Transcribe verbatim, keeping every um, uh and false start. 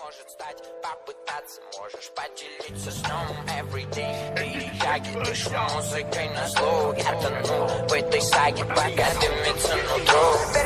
может стать, попытаться можешь поделиться сном. Everyday, переяги, дышу музыкой на слух. Я тону в этой саге, пока дымится нутро.